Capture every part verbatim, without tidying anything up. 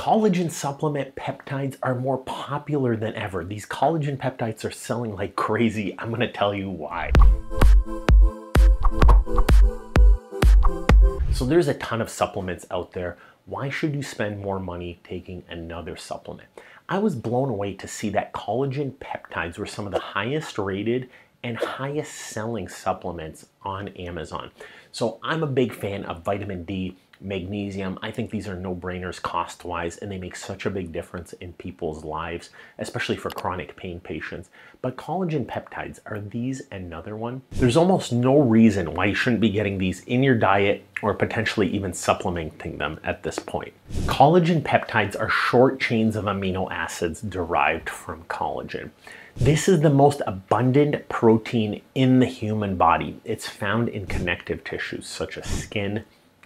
Collagen supplement peptides are more popular than ever. These collagen peptides are selling like crazy. I'm gonna tell you why. So there's a ton of supplements out there. Why should you spend more money taking another supplement? I was blown away to see that collagen peptides were some of the highest rated and highest selling supplements on Amazon. So I'm a big fan of vitamin D, magnesium. I think these are no-brainers cost-wise, and they make such a big difference in people's lives, especially for chronic pain patients. But collagen peptides, are these another one? There's almost no reason why you shouldn't be getting these in your diet or potentially even supplementing them at this point. Collagen peptides are short chains of amino acids derived from collagen. This is the most abundant protein in the human body. It's found in connective tissues such as skin,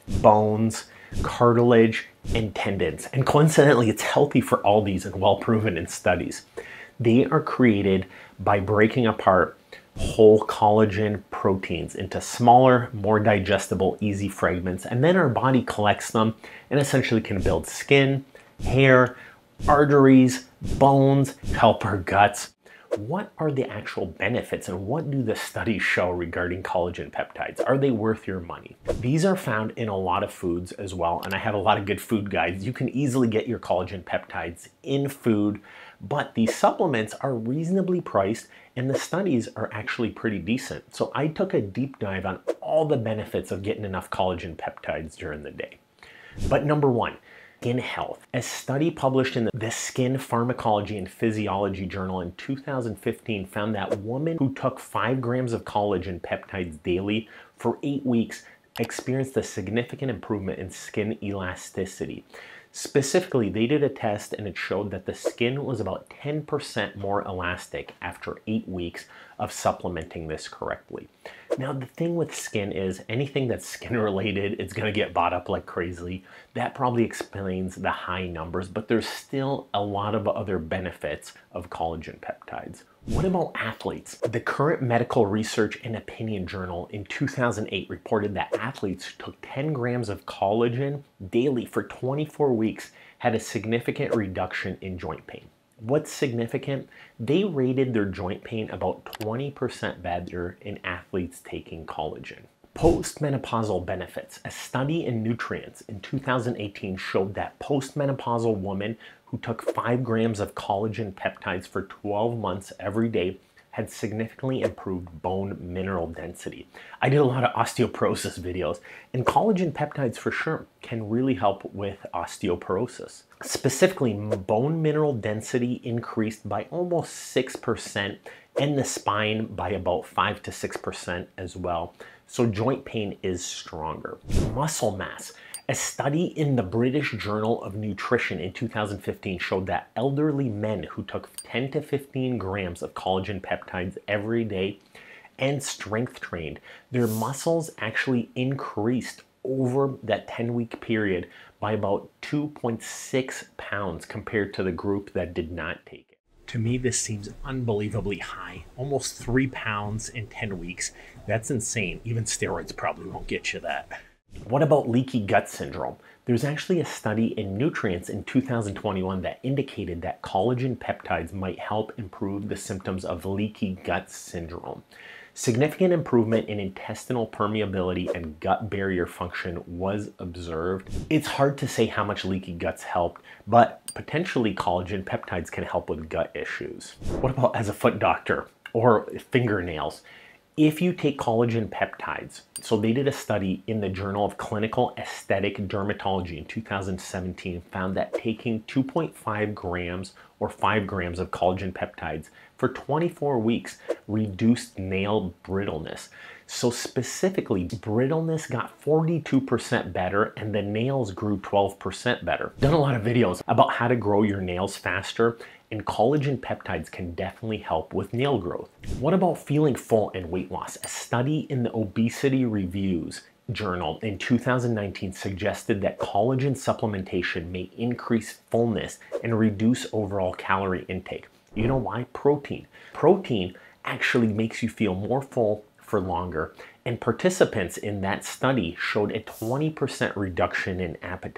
bones, cartilage, and tendons. And coincidentally, it's healthy for all these and well proven in studies. They are created by breaking apart whole collagen proteins into smaller, more digestible, easy fragments, and then our body collects them and essentially can build skin, hair, arteries, bones, help our guts. What are the actual benefits and what do the studies show regarding collagen peptides? Are they worth your money? These are found in a lot of foods as well, and I have a lot of good food guides. You can easily get your collagen peptides in food, but these supplements are reasonably priced and the studies are actually pretty decent. So I took a deep dive on all the benefits of getting enough collagen peptides during the day. But number one, skin health. A study published in the Skin Pharmacology and Physiology journal in two thousand fifteen found that women who took five grams of collagen peptides daily for eight weeks experienced a significant improvement in skin elasticity. Specifically, they did a test and it showed that the skin was about ten percent more elastic after eight weeks of supplementing this correctly. Now, the thing with skin is anything that's skin related, it's gonna get bought up like crazy. That probably explains the high numbers, but there's still a lot of other benefits of collagen peptides. What about athletes? The Current Medical Research and Opinion Journal in two thousand eight reported that athletes who took ten grams of collagen daily for twenty-four weeks had a significant reduction in joint pain. What's significant? They rated their joint pain about twenty percent better in athletes taking collagen. Postmenopausal benefits. A study in Nutrients in two thousand eighteen showed that postmenopausal women who took five grams of collagen peptides for twelve months every day had significantly improved bone mineral density. I did a lot of osteoporosis videos, and collagen peptides for sure can really help with osteoporosis. Specifically, bone mineral density increased by almost six percent and the spine by about five to six percent as well. So joint pain is stronger. Muscle mass. A study in the British Journal of Nutrition in two thousand fifteen showed that elderly men who took ten to fifteen grams of collagen peptides every day and strength trained, their muscles actually increased over that ten week period by about two point six pounds compared to the group that did not take it. To me, this seems unbelievably high, almost three pounds in ten weeks. That's insane. Even steroids probably won't get you that. What about leaky gut syndrome? There's actually a study in Nutrients in two thousand twenty-one that indicated that collagen peptides might help improve the symptoms of leaky gut syndrome. Significant improvement in intestinal permeability and gut barrier function was observed. It's hard to say how much leaky guts helped, but potentially collagen peptides can help with gut issues. What about as a foot doctor or fingernails? If you take collagen peptides, so they did a study in the Journal of Clinical Aesthetic Dermatology in two thousand seventeen, found that taking two point five grams or five grams of collagen peptides for twenty-four weeks reduced nail brittleness. So specifically, brittleness got forty-two percent better and the nails grew twelve percent better. Done a lot of videos about how to grow your nails faster, and collagen peptides can definitely help with nail growth. What about feeling full and weight loss? A study in the Obesity Reviews journal in two thousand nineteen suggested that collagen supplementation may increase fullness and reduce overall calorie intake. You know why? Protein. Protein actually makes you feel more full for longer, and participants in that study showed a twenty percent reduction in appetite.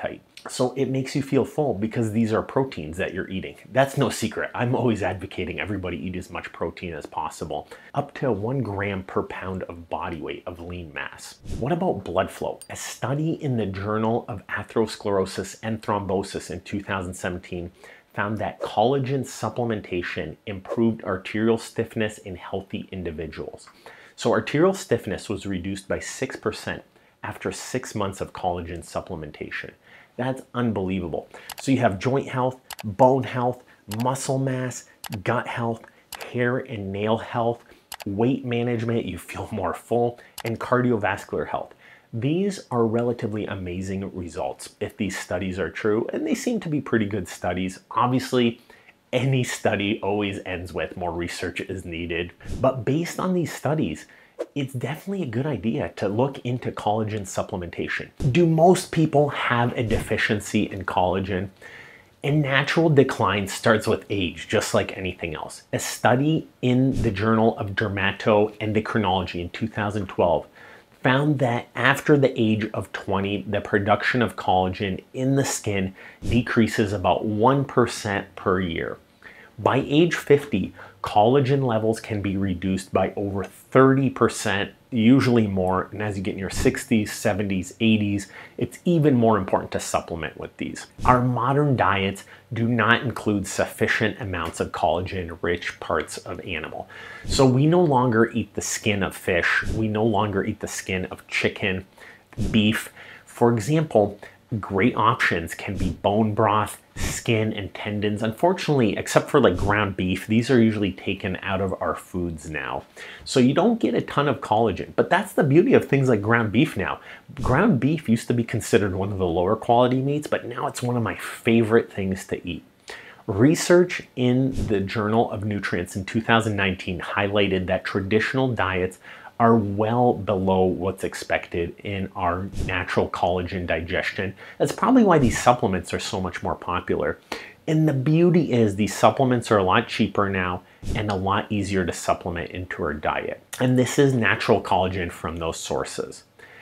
So it makes you feel full because these are proteins that you're eating. That's no secret. I'm always advocating everybody eat as much protein as possible, up to one gram per pound of body weight of lean mass. What about blood flow? A study in the Journal of Atherosclerosis and Thrombosis in two thousand seventeen found that collagen supplementation improved arterial stiffness in healthy individuals. So arterial stiffness was reduced by six percent after six months of collagen supplementation. That's unbelievable. So you have joint health, bone health, muscle mass, gut health, hair and nail health, weight management, you feel more full, and cardiovascular health. These are relatively amazing results if these studies are true, and they seem to be pretty good studies. Obviously, any study always ends with more research is needed, but based on these studies, it's definitely a good idea to look into collagen supplementation. Do most people have a deficiency in collagen? And natural decline starts with age, just like anything else. A study in the Journal of Dermatoendocrinology in two thousand twelve found that after the age of twenty, the production of collagen in the skin decreases about one percent per year. By age fifty, collagen levels can be reduced by over thirty percent, usually more. And as you get in your sixties, seventies, eighties, it's even more important to supplement with these. Our modern diets do not include sufficient amounts of collagen-rich parts of animal. So we no longer eat the skin of fish. We no longer eat the skin of chicken, beef. For example, great options can be bone broth, skin, and tendons. Unfortunately, except for like ground beef, these are usually taken out of our foods now. So you don't get a ton of collagen, but that's the beauty of things like ground beef now. Ground beef used to be considered one of the lower quality meats, but now it's one of my favorite things to eat. Research in the Journal of Nutrients in two thousand nineteen highlighted that traditional diets are well below what's expected in our natural collagen digestion. That's probably why these supplements are so much more popular. And the beauty is these supplements are a lot cheaper now and a lot easier to supplement into our diet. And this is natural collagen from those sources.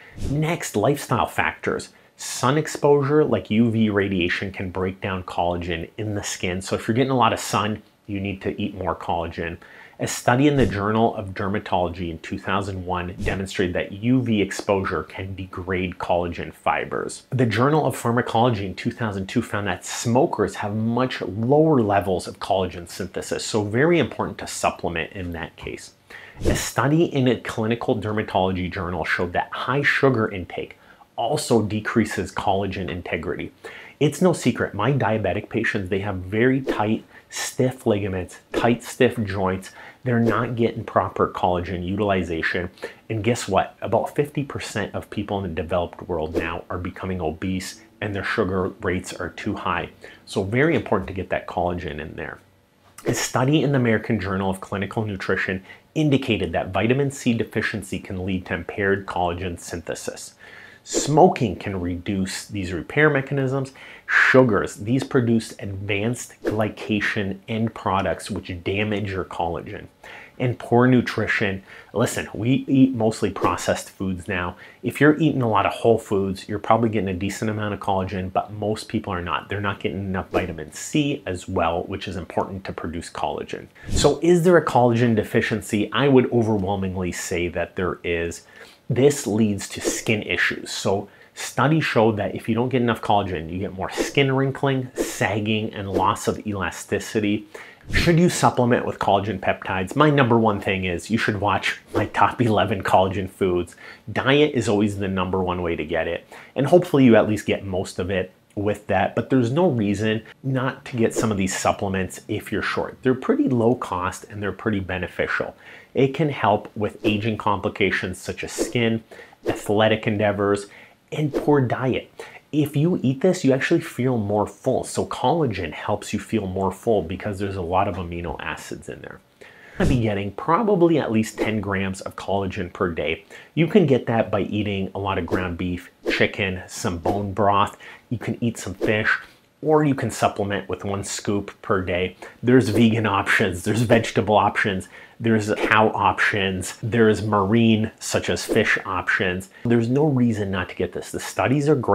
Next, lifestyle factors. Sun exposure, like U V radiation, can break down collagen in the skin. So if you're getting a lot of sun, you need to eat more collagen. A study in the Journal of Dermatology in two thousand one demonstrated that U V exposure can degrade collagen fibers. The Journal of Pharmacology in two thousand two found that smokers have much lower levels of collagen synthesis, so very important to supplement in that case. A study in a clinical dermatology journal showed that high sugar intake also decreases collagen integrity. It's no secret, my diabetic patients, they have very tight, stiff ligaments, tight, stiff joints. They're not getting proper collagen utilization. And guess what? About fifty percent of people in the developed world now are becoming obese and their sugar rates are too high. So very important to get that collagen in there. A study in the American Journal of Clinical Nutrition indicated that vitamin C deficiency can lead to impaired collagen synthesis. Smoking can reduce these repair mechanisms. Sugars, these produce advanced glycation end products which damage your collagen. And poor nutrition, listen, we eat mostly processed foods now. If you're eating a lot of whole foods, you're probably getting a decent amount of collagen, but most people are not. They're not getting enough vitamin C as well, which is important to produce collagen. So is there a collagen deficiency? I would overwhelmingly say that there is. This leads to skin issues. So studies show that if you don't get enough collagen, you get more skin wrinkling, sagging, and loss of elasticity. Should you supplement with collagen peptides? My number one thing is you should watch my top eleven collagen foods. Diet is always the number one way to get it. And hopefully you at least get most of it with that, but there's no reason not to get some of these supplements if you're short. They're pretty low cost and they're pretty beneficial. It can help with aging complications such as skin, athletic endeavors, and poor diet. If you eat this, you actually feel more full. So collagen helps you feel more full because there's a lot of amino acids in there. You're gonna be getting probably at least ten grams of collagen per day. You can get that by eating a lot of ground beef, chicken, some bone broth. You can eat some fish, or you can supplement with one scoop per day. There's vegan options, there's vegetable options, there's cow options, there's marine, such as fish options. There's no reason not to get this. The studies are great.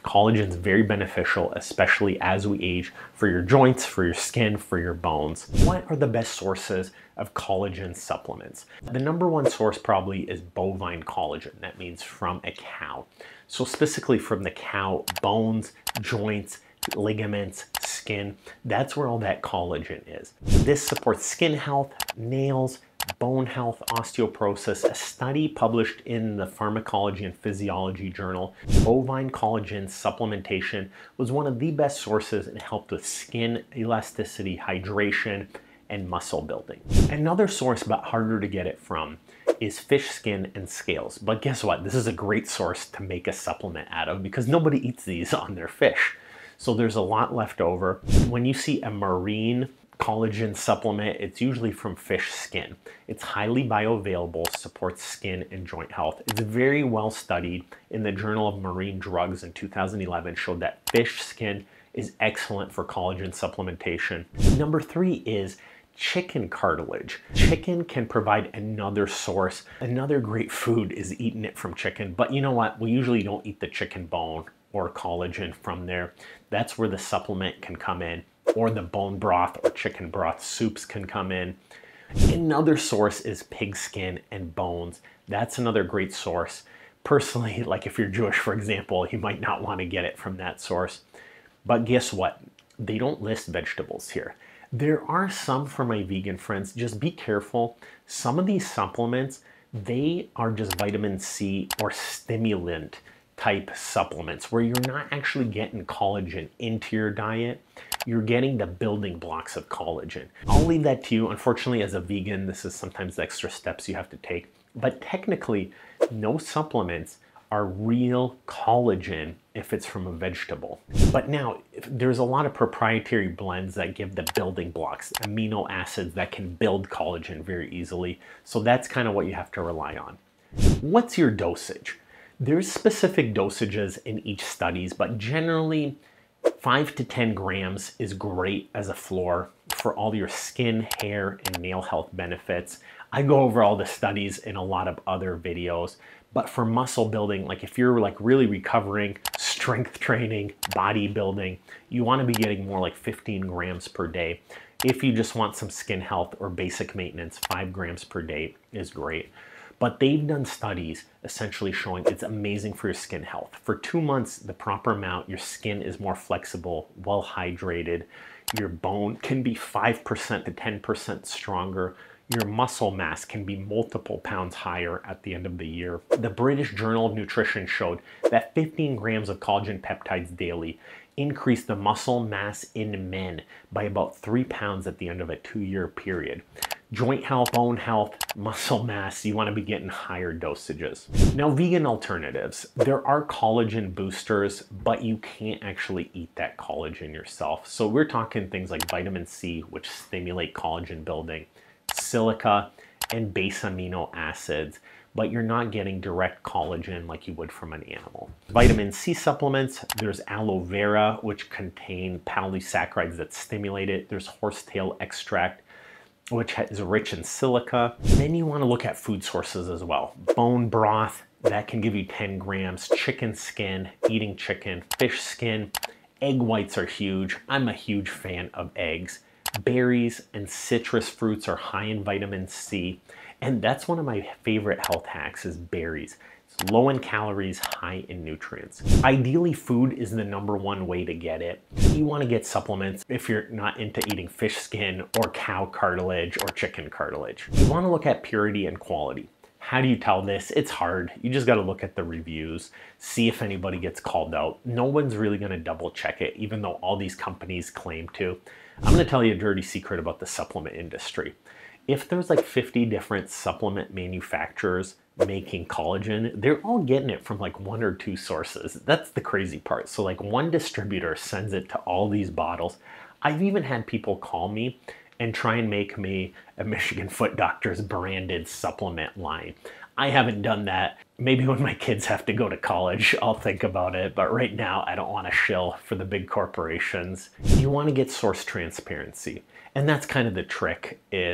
Collagen is very beneficial, especially as we age, for your joints, for your skin, for your bones. What are the best sources of collagen supplements? The number one source probably is bovine collagen. That means from a cow. So specifically from the cow, bones, joints, ligaments, skin, that's where all that collagen is. This supports skin health, nails, bone health, osteoporosis. A study published in the Pharmacology and Physiology journal, bovine collagen supplementation was one of the best sources and helped with skin elasticity, hydration, and muscle building. Another source, but harder to get it from, is fish skin and scales. But guess what? This is a great source to make a supplement out of because nobody eats these on their fish. So there's a lot left over. When you see a marine collagen supplement, it's usually from fish skin. It's highly bioavailable, supports skin and joint health. It's very well studied in the Journal of Marine Drugs in two thousand eleven, showed that fish skin is excellent for collagen supplementation. Number three is chicken cartilage. Chicken can provide another source. Another great food is eating it from chicken, but you know what? We usually don't eat the chicken bone or collagen from there. That's where the supplement can come in, or the bone broth or chicken broth soups can come in. Another source is pig skin and bones. That's another great source. Personally, like if you're Jewish, for example, you might not want to get it from that source. But guess what? They don't list vegetables here. There are some for my vegan friends. Just be careful. Some of these supplements, they are just vitamin C or stimulant type supplements where you're not actually getting collagen into your diet. You're getting the building blocks of collagen. I'll leave that to you. Unfortunately, as a vegan, this is sometimes the extra steps you have to take. But technically, no supplements are real collagen if it's from a vegetable. But now, there's a lot of proprietary blends that give the building blocks, amino acids that can build collagen very easily. So that's kind of what you have to rely on. What's your dosage? There's specific dosages in each studies, but generally five to ten grams is great as a floor for all your skin, hair, and nail health benefits. I go over all the studies in a lot of other videos, but for muscle building, like if you're like really recovering, strength training, bodybuilding, you want to be getting more like fifteen grams per day. If you just want some skin health or basic maintenance, five grams per day is great. But they've done studies essentially showing it's amazing for your skin health. For two months, the proper amount, your skin is more flexible, well hydrated. Your bone can be five percent to ten percent stronger. Your muscle mass can be multiple pounds higher at the end of the year. The British Journal of Nutrition showed that fifteen grams of collagen peptides daily increased the muscle mass in men by about three pounds at the end of a two-year period. Joint health, bone health, muscle mass, you want to be getting higher dosages. Now, vegan alternatives. There are collagen boosters, but you can't actually eat that collagen yourself. So we're talking things like vitamin C, which stimulate collagen building, silica, and base amino acids, but you're not getting direct collagen like you would from an animal. Vitamin C supplements, there's aloe vera, which contain polysaccharides that stimulate it. There's horsetail extract, which is rich in silica. Then you want to look at food sources as well. Bone broth, that can give you ten grams. Chicken skin, eating chicken. Fish skin, egg whites are huge. I'm a huge fan of eggs. Berries and citrus fruits are high in vitamin C. And that's one of my favorite health hacks is berries. It's low in calories, high in nutrients. Ideally, food is the number one way to get it. You want to get supplements if you're not into eating fish skin or cow cartilage or chicken cartilage. You want to look at purity and quality. How do you tell this? It's hard. You just got to look at the reviews, see if anybody gets called out. No one's really going to double check it, even though all these companies claim to. I'm going to tell you a dirty secret about the supplement industry. If there's like fifty different supplement manufacturers making collagen, they're all getting it from like one or two sources. That's the crazy part. So like one distributor sends it to all these bottles. I've even had people call me and try and make me a Michigan Foot Doctors branded supplement line. I haven't done that. Maybe when my kids have to go to college, I'll think about it. But right now, I don't want to shill for the big corporations. You want to get source transparency. And that's kind of the trick is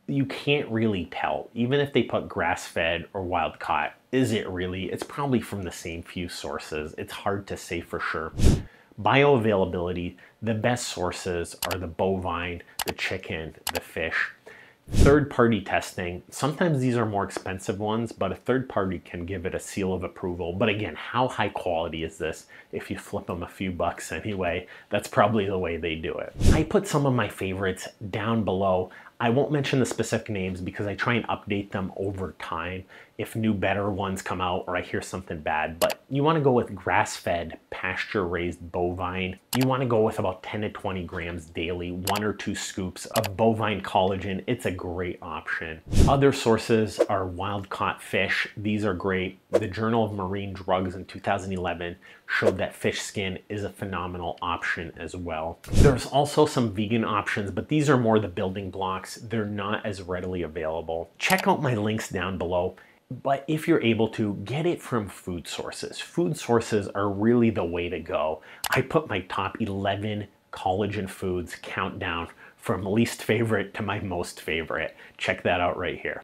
you can't really tell. Even if they put grass-fed or wild-caught, is it really? It's probably from the same few sources. It's hard to say for sure. Bioavailability, the best sources are the bovine, the chicken, the fish. Third-party testing, sometimes these are more expensive ones, but a third party can give it a seal of approval. But again, how high quality is this? If you flip them a few bucks anyway, that's probably the way they do it. I put some of my favorites down below. I won't mention the specific names because I try and update them over time if new better ones come out or I hear something bad. But you want to go with grass-fed, pasture-raised bovine. You want to go with about ten to twenty grams daily, one or two scoops of bovine collagen. It's a great option. Other sources are wild-caught fish. These are great. The Journal of Marine Drugs in two thousand eleven showed that fish skin is a phenomenal option as well. There's also some vegan options, but these are more the building blocks. They're not as readily available. Check out my links down below. But if you're able to, get it from food sources. Food sources are really the way to go. I put my top eleven collagen foods countdown from least favorite to my most favorite. Check that out right here.